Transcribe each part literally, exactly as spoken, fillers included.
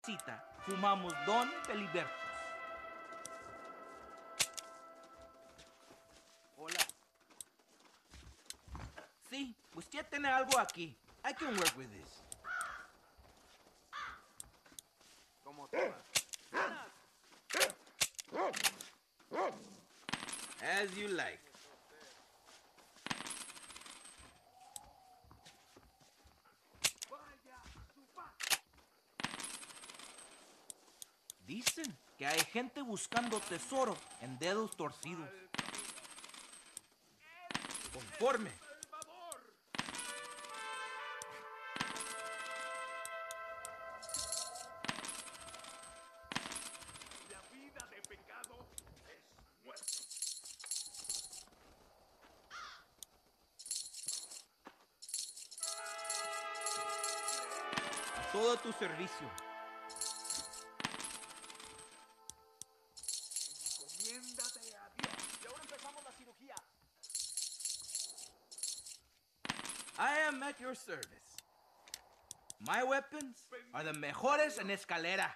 nochecita fumamos Don Felibertos. Hola. Sí, usted tiene algo aquí. I can work with this. ¿Cómo te va? As you like. Dicen que hay gente buscando tesoro en dedos torcidos. Conforme. La vida de pecado es muerte. A todo tu servicio. Encomiéndate a Dios. Y ahora empezamos la cirugía. I am at your service. My weapons are the mejores en escalera.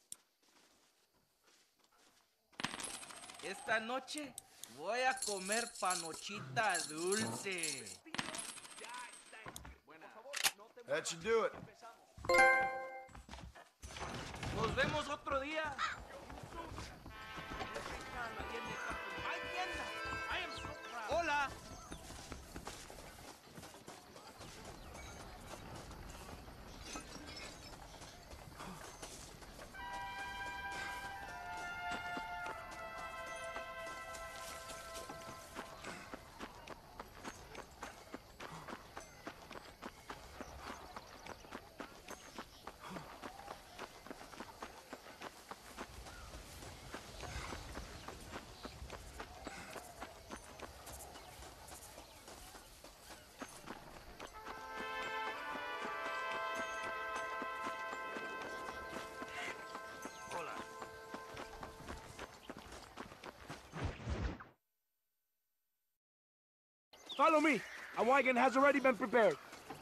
Esta noche voy a comer panochita dulce. That should do it. Nos vemos otro día. Hola. Follow me. A wagon has already been prepared.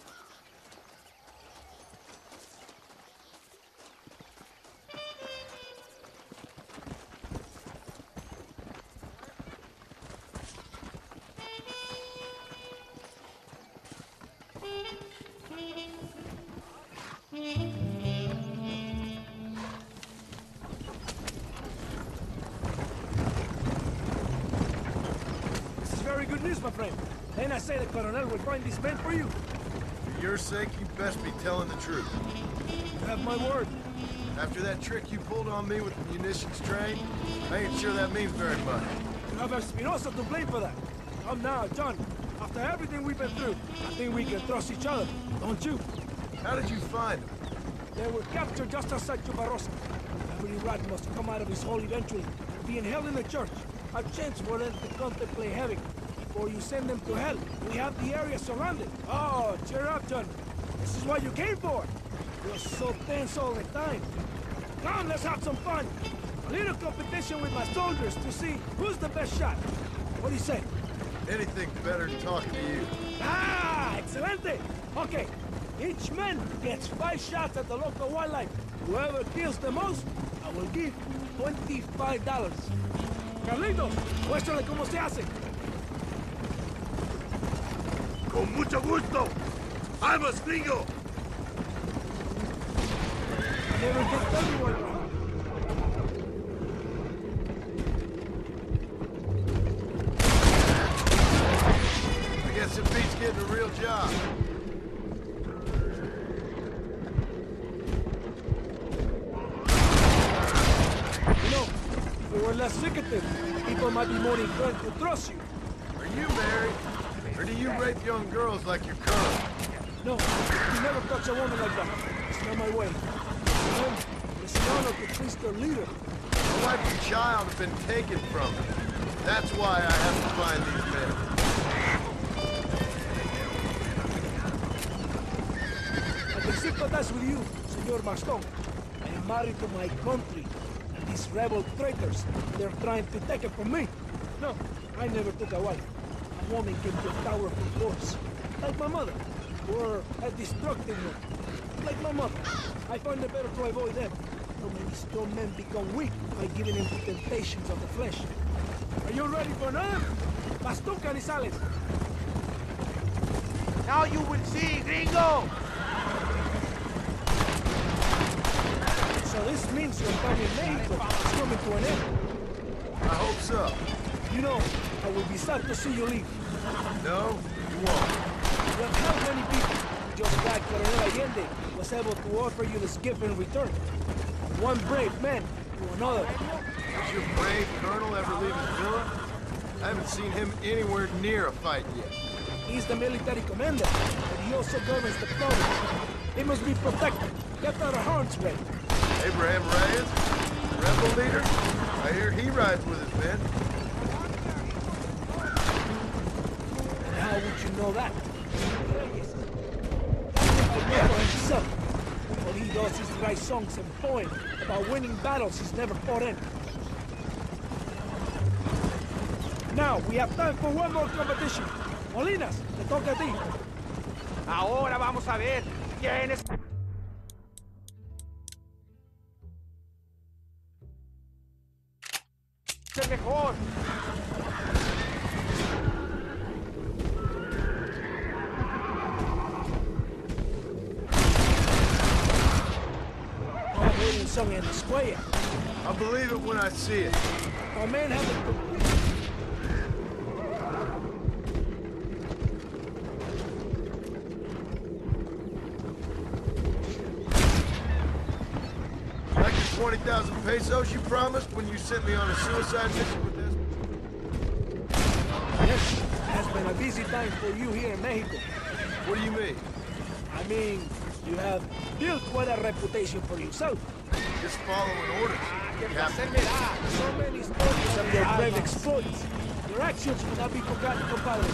This is very good news, my friend. Then I say the Colonel will find these men for you. For your sake, you best be telling the truth. You have my word. After that trick you pulled on me with the munitions train, I ain't sure that means very much. You have Espinosa to blame for that. Come now, John. After everything we've been through, I think we can trust each other, don't you? How did you find them? They were captured just outside Chubarrosa. Every rat must come out of his hole eventually, being held in the church. A chance for them to contemplate heaven. Before you send them to hell, we have the area surrounded. Oh, cheer up, John. This is what you came for. You're so tense all the time. Come, let's have some fun. A little competition with my soldiers to see who's the best shot. What do you say? Anything's better than talking to you. Ah, excelente. Okay, each man gets five shots at the local wildlife. Whoever kills the most, I will give twenty-five dollars. Carlitos, muéstrale cómo se hace. Con mucho gusto. ¡Vamos, gringo! Never get everyone wrong. I guess it beats getting a real job. You know, if we were less secretive, people might be more inclined to trust you. Are you married? Or do you rape young girls like your colonel? No, you never touch a woman like that. It's not my way. For them, it's an honor to please their leader. My wife and child have been taken from me. That's why I have to find these men. I can sympathize with you, Senor Maston. I am married to my country, and these rebel traitors, they're trying to take it from me. No, I never took a wife. A woman can be a powerful force, like my mother, or a destructive one, like my mother. I find it better to avoid them. So many strong men become weak by giving in to temptations of the flesh. Are you ready for another? Las tú, Canizales. Now you will see, gringo! So this means your time in Mexico is coming to an end. I hope so. You know, I will be sad to see you leave. No, you won't. Well, how many people, just like Coronel Allende, was able to offer you this gift in return? One brave man to another. Has your brave colonel ever leave his villa? I haven't seen him anywhere near a fight yet. He's the military commander, but he also governs the province. He must be protected, kept out of harm's way. Abraham Reyes, rebel leader? I hear he rides with his men. And how would you know that? Reyes. That's the for himself. All he does is write songs and poems about winning battles he's never fought in. Now, we have time for one more competition. Molinas, te toca a ti. Ahora vamos a ver quién es el mejor. That waiting song in the square. I'll believe it when I see it. Our men have it complete. Like the twenty thousand pesos you promised when you sent me on a suicide mission with this? Yes, it has been a busy time for you here in Mexico. What do you mean? I mean, you have built quite a reputation for yourself. Just following orders. Captain. So many stories of your brave exploits. Your actions will not be forgotten, compadre.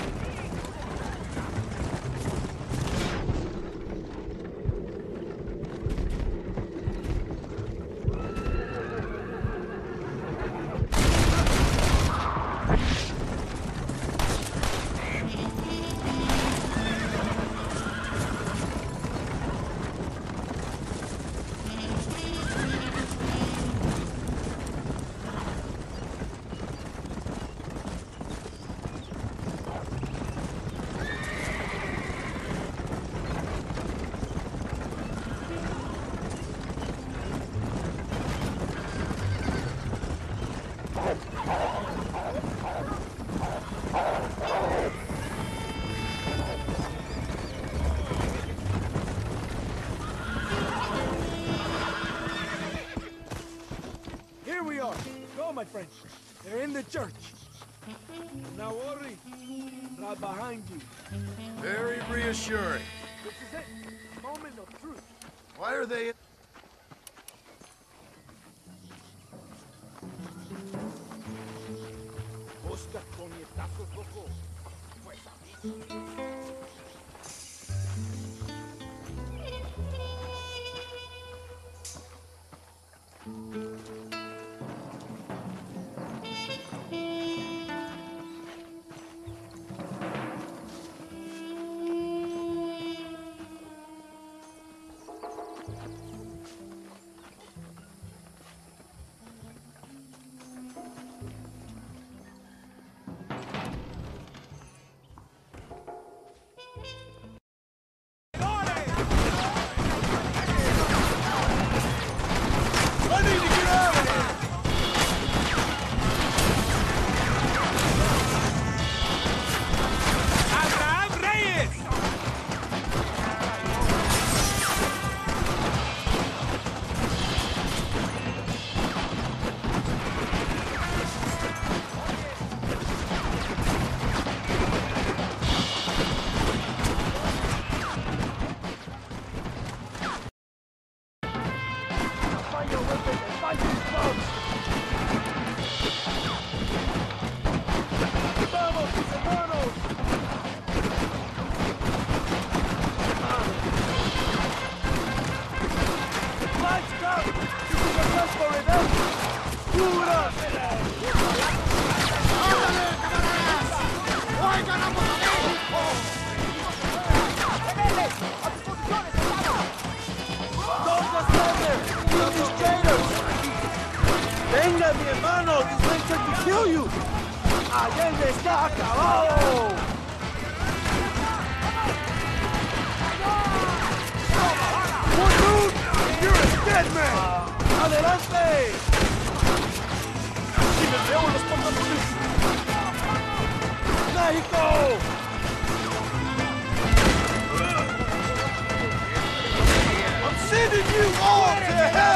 Here we are. Go, my friend. They're in the church. Now, Ori, right behind you. Very reassuring. This is it. Moment of truth. Why are they... Busca coñetazos, loco. Pues a mí. Don't just stand there! Use this ¡Venga, mi hermano! These men tried to kill you! ¡Allende está acabado! One dude! You're a dead man! ¡Adelante! ¡Si me veo en los pantalones! ¡México! I'm sending you all to hell!